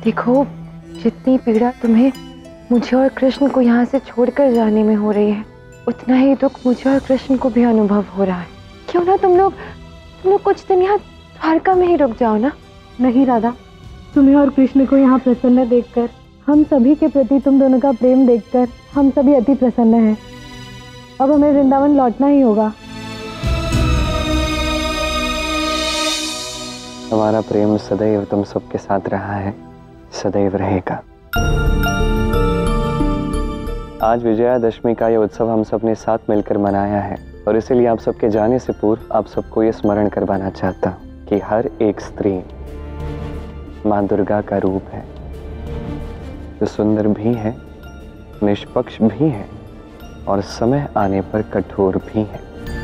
देखो, जितनी पीड़ा तुम्हें मुझे और कृष्ण को यहाँ से छोड़कर जाने में हो रही है, उतना ही दुख मुझे और कृष्ण को भी अनुभव हो रहा है। क्यों ना तुम लोग कुछ दिन यहाँ द्वारका में ही रुक जाओ ना। नहीं राधा, तुम्हें और कृष्ण को यहाँ प्रसन्न देखकर, हम सभी के प्रति तुम दोनों का प्रेम देखकर हम सभी अति प्रसन्न हैं। अब हमें वृंदावन लौटना ही होगा। हमारा प्रेम सदैव तुम सबके साथ रहा है, सदैव रहेगा। आज विजयादशमी का यह उत्सव हम सब ने साथ मिलकर मनाया है और इसीलिए आप सबके जाने से पूर्व आप सबको ये स्मरण करवाना चाहता हूँ कि हर एक स्त्री माँ दुर्गा का रूप है, जो सुंदर भी है, निष्पक्ष भी है और समय आने पर कठोर भी है।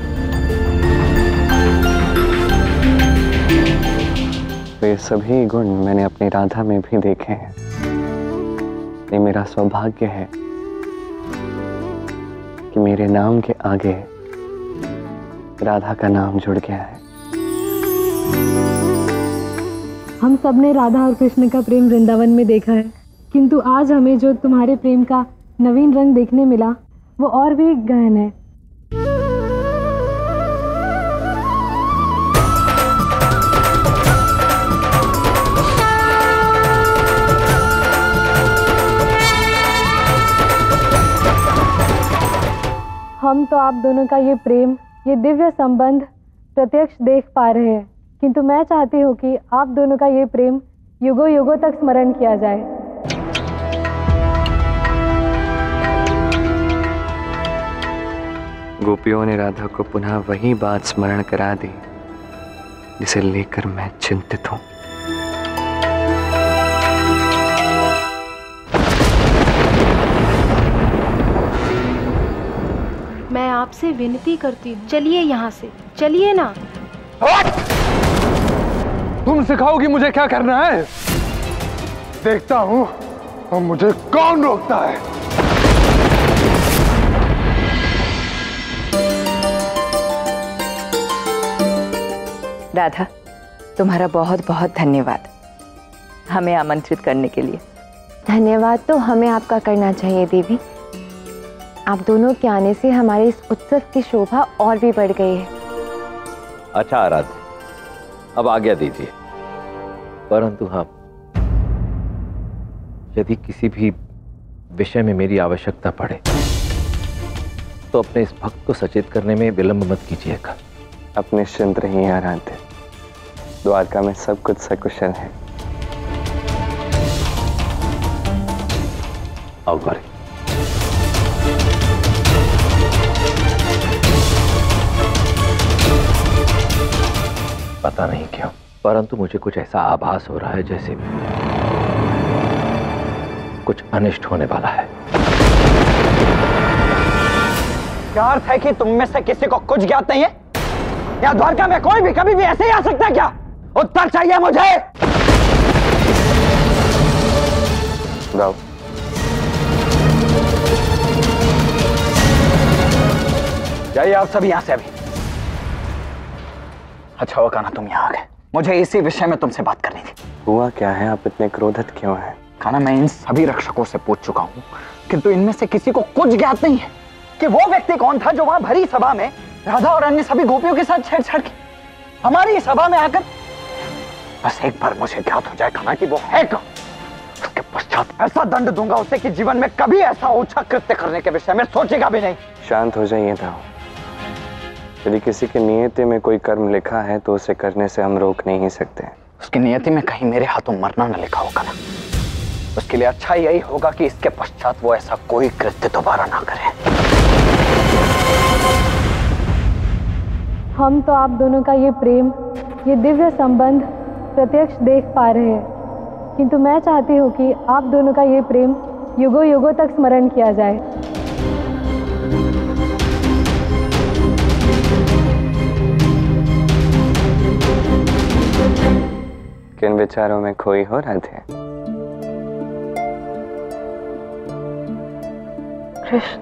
वे सभी गुण मैंने अपनी राधा में भी देखे हैं। ये मेरा सौभाग्य है कि मेरे नाम के आगे राधा का नाम जुड़ गया है। हम सब ने राधा और कृष्ण का प्रेम वृंदावन में देखा है, किंतु आज हमें जो तुम्हारे प्रेम का नवीन रंग देखने मिला वो और भी गहन है। हम तो आप दोनों का ये प्रेम, ये दिव्य संबंध प्रत्यक्ष देख पा रहे हैं, किंतु मैं चाहती हूँ कि आप दोनों का ये प्रेम युगों युगों तक स्मरण किया जाए। गोपियों ने राधा को पुनः वही बात स्मरण करा दी जिसे लेकर मैं चिंतित हूँ। मैं आपसे विनती करती हूँ, चलिए यहाँ से, चलिए ना। तुम सिखाओगी मुझे क्या करना है? देखता हूँ और मुझे कौन रोकता है। राधा, तुम्हारा बहुत बहुत धन्यवाद हमें आमंत्रित करने के लिए। धन्यवाद तो हमें आपका करना चाहिए देवी। आप दोनों के आने से हमारे इस उत्सव की शोभा और भी बढ़ गई है। अच्छा आराध्य, अब आज्ञा दीजिए। परंतु हाँ, यदि किसी भी विषय में मेरी आवश्यकता पड़े तो अपने इस भक्त को सचेत करने में विलंब मत कीजिएगा। अब निश्चिंत रहिए आराध्य, द्वारका में सब कुछ सकुशल है। आओ गौरी। पता नहीं क्यों, परंतु मुझे कुछ ऐसा आभास हो रहा है जैसे कुछ अनिष्ट होने वाला है। क्या अर्थ है कि तुम में से किसी को कुछ ज्ञात नहीं है? या द्वारका में कोई भी कभी भी ऐसे ही आ सकता है क्या? उत्तर चाहिए मुझे। गाओ। जाइए आप सभी यहां से अभी। अच्छा हुआ कान्हा तुम यहाँ आ गए, मुझे इसी विषय में तुमसे बात करनी थी। हुआ क्या है? आप इतने क्रोधित क्यों हैं? कान्हा, मैं इन सभी रक्षकों से पूछ चुका हूँ, किंतु इनमें से किसी को कुछ ज्ञात नहीं है कि वो व्यक्ति कौन था जो वहां भरी सभा में राधा और अन्य सभी गोपियों के साथ छेड़छाड़ की हमारी सभा में आकर। बस एक बार मुझे ज्ञात हो जाए कान्हा कि वो है कौन, उसके पश्चात ऐसा दंड दूंगा उसे कि जीवन में कभी ऐसा ओछा कृत्य करने के विषय में सोचेगा भी नहीं। शांत हो जाइए दाऊ। यदि किसी की नियति में कोई कर्म लिखा है तो उसे करने से हम रोक नहीं सकते। उसकी नियति में कहीं मेरे हाथों मरना न लिखा होगा ना, उसके लिए अच्छा यही होगा कि इसके पश्चात वो ऐसा कोई कृत्य दोबारा ना करे। हम तो आप दोनों का ये प्रेम, ये दिव्य संबंध प्रत्यक्ष देख पा रहे हैं, किंतु मैं चाहती हूँ कि आप दोनों का ये प्रेम युगों युगों तक स्मरण किया जाए। किन विचारों में खोई हो रहे थे? कृष्ण,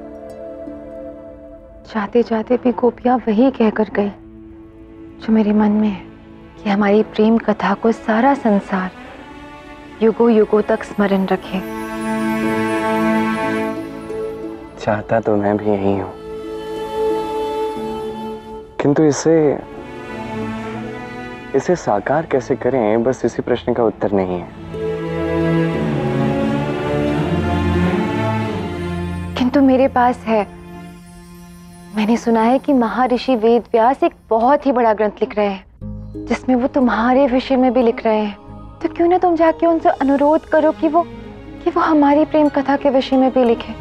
जाते जाते भी गोपियां वही कहकर गई जो मेरे मन में है, कि हमारी प्रेम कथा को सारा संसार युगों युगों तक स्मरण रखे। चाहता तो मैं भी यही हूं, किंतु इसे साकार कैसे करें, बस इसी प्रश्न का उत्तर नहीं है। किंतु मेरे पास है। मैंने सुना है कि महर्षि वेद व्यास एक बहुत ही बड़ा ग्रंथ लिख रहे हैं, जिसमें वो तुम्हारे विषय में भी लिख रहे हैं। तो क्यों ना तुम जाके उनसे अनुरोध करो कि वो हमारी प्रेम कथा के विषय में भी लिखे।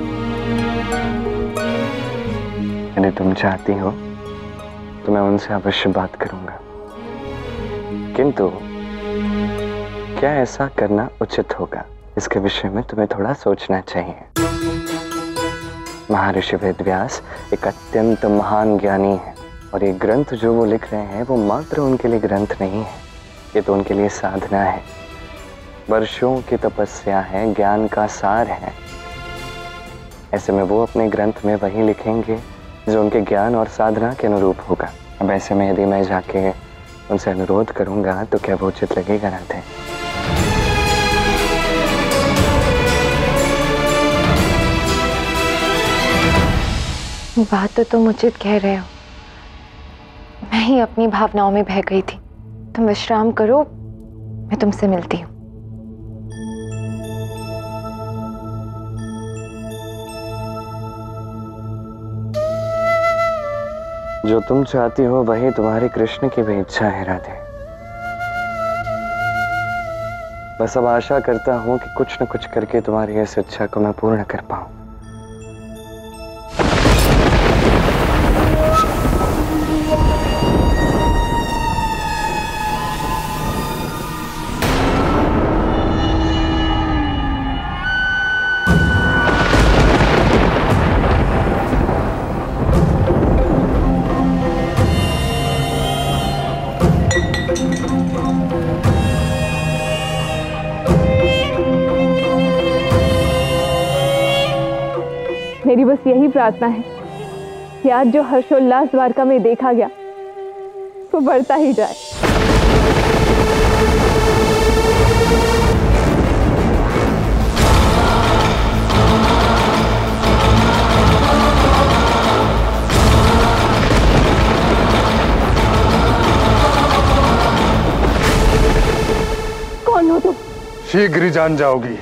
यदि तुम चाहती हो तो मैं उनसे अवश्य बात करूंगा, किंतु क्या ऐसा करना उचित होगा, इसके विषय में तुम्हें थोड़ा सोचना चाहिए। महर्षि वेदव्यास एक अत्यंत महान ज्ञानी है, और ये ग्रंथ जो वो लिख रहे हैं वो मात्र उनके लिए ग्रंथ नहीं है, ये तो उनके लिए साधना है, वर्षों की तपस्या है, ज्ञान का सार है। ऐसे में वो अपने ग्रंथ में वही लिखेंगे जो उनके ज्ञान और साधना के अनुरूप होगा। अब ऐसे में यदि मैं जाके उनसे अनुरोध करूंगा तो क्या वो उचित लगेगा राधे? बात तो तुम उचित कह रहे हो, मैं ही अपनी भावनाओं में बह गई थी। तुम विश्राम करो, मैं तुमसे मिलती हूँ। जो तुम चाहती हो वही तुम्हारे कृष्ण की भी इच्छा है राधे। बस अब आशा करता हूं कि कुछ न कुछ करके तुम्हारी इस इच्छा को मैं पूर्ण कर पाऊं। मेरी बस यही प्रार्थना है कि आज जो हर्षोल्लास द्वारका में देखा गया वो बढ़ता ही जाए। कौन हो तुम? शीघ्र ही जान जाओगी।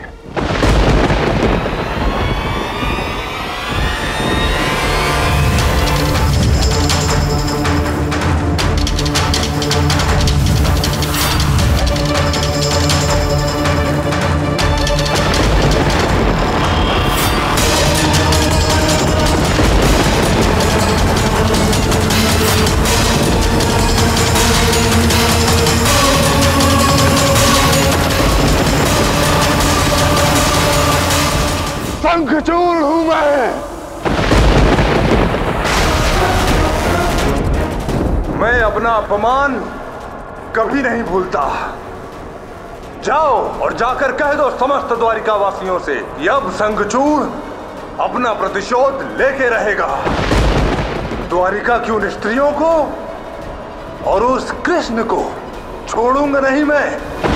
शंखचूड़ हूं मैं अपना अपमान कभी नहीं भूलता। जाओ और जाकर कह दो समस्त द्वारिका वासियों से कि अब शंखचूड़ अपना प्रतिशोध लेके रहेगा। द्वारिका की उन स्त्रियों को और उस कृष्ण को छोड़ूंगा नहीं मैं।